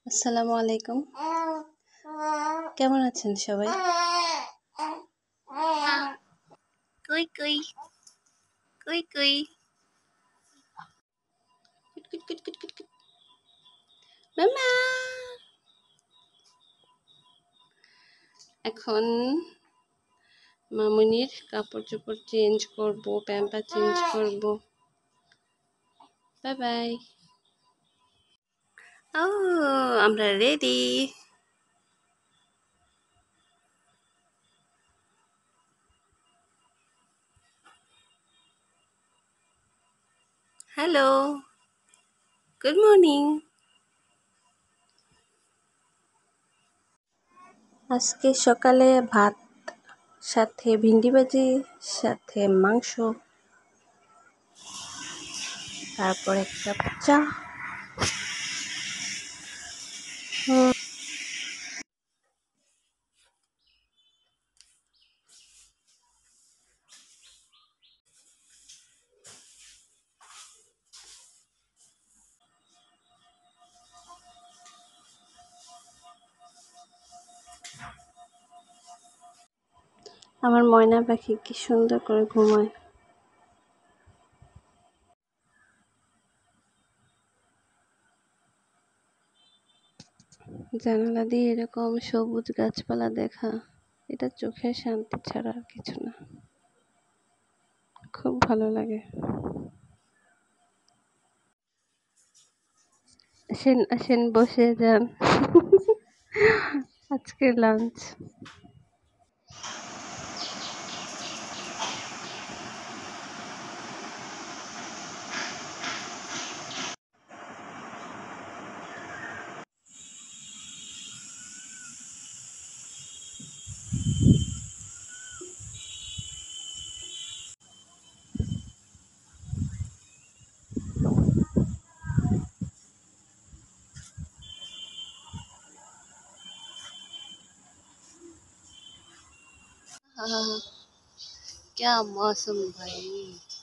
আসসালামু আলাইকুম। কেমন আছেন সবাই? কই কই কই কই কুট, কুট, কুট, কুট, কুট। মামা! এখন মামুনির কাপড়-চোপড় চেঞ্জ করব, প্যাম্পার চেঞ্জ করব। Bye bye. ও আমরা রেডি। Hello, good morning. আজকে সকালে ভাত, সাথে ভিন্ডি ভাজি, সাথে মাংস, তারপর এক কাপ চা। আমার ময়না পাখি কি সুন্দর করে ঘুমায়। জানালা দিয়ে এরকম সবুজ গাছপালা দেখা, এটা চোখের শান্তি ছাড়া আর কিছু না। খুব ভালো লাগে। আসেন আসেন বসে যান। আজকে লাঞ্চ। क्या मौसम भाई।